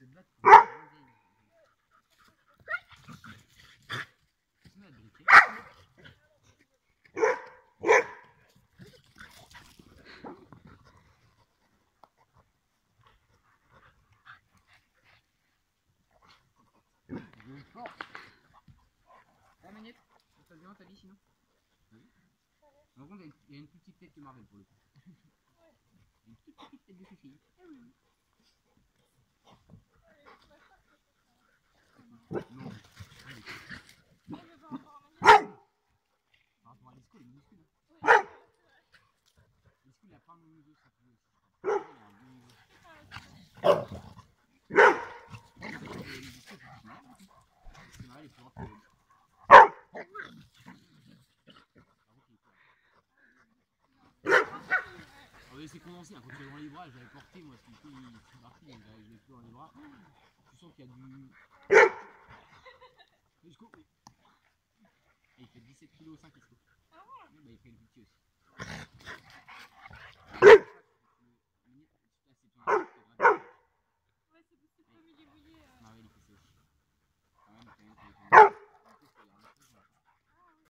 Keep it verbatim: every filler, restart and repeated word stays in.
se battre pour une grande vieille. Se met à briquer. trois minutes. Ça se passe bien ta vie sinon? Oui. Par contre, il y a une plus petite tête que Marvel pour le coup. Une toute petite tête de fille. Ah oui. Non. Par rapport à l'Isco, il est minuscule. L'Isco, il a pas un bon niveau, ça peut aussi. Il a un bon niveau. L'Isco, c'est pas mal. C'est mal, il faut voir que. C'est condensé, hein. Quand tu es dans les bras, j'avais porté moi, parce que il est parti, donc je l'ai plus dans les bras. Tu sens qu'il y a du. Isco, oui. Et il fait dix-sept kilos cinq Isco. Ah ouais? Oui, bah il fait le petit aussi. Ouais, c'est possible, comme il est mouillé. Ah oui, il fait ça aussi. Quand même, quand même, quand même.